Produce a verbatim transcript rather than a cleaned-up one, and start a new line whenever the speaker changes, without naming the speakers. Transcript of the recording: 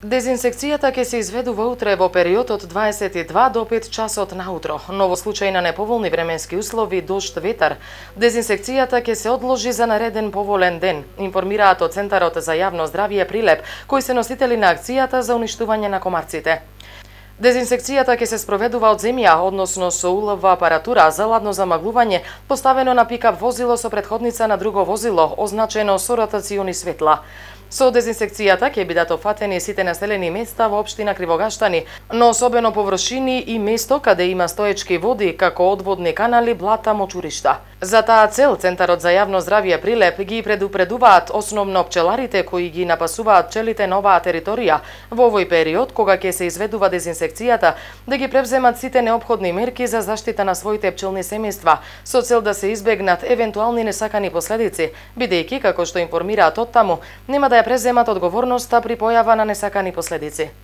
Дезинсекцијата ќе се изведува утре во период од дваесет и два до пет часот наутро, но во случај на неповолни временски услови, дожд, ветар, дезинсекцијата ќе се одложи за нареден поволен ден, информираат од Центарот за јавно здравје Прилеп, кои се носители на акцијата за уништување на комарците. Дезинсекцијата ќе се спроведува од земја, односно со уловна апаратура за ладно замаглување, поставено на пикап возило со претходница на друго возило, означено со ротациони светла. Со дезинсекцијата ќе бидат опфатени сите населени места во општина Кривогаштани, но особено површини и место каде има стоечки води, како одводни канали, блата, мочуришта. За таа цел, Центарот за јавно здравје Прилеп ги предупредуваат основно пчеларите кои ги напасуваат пчелите на оваа територија во овој период, кога ќе се изведува дезинсекцијата, да ги превземат сите неопходни мерки за заштита на своите пчелни семејства, со цел да се избегнат евентуални несакани последици, бидејќи, како што информираат од таму, нема да ја преземат одговорноста при појава на несакани последици.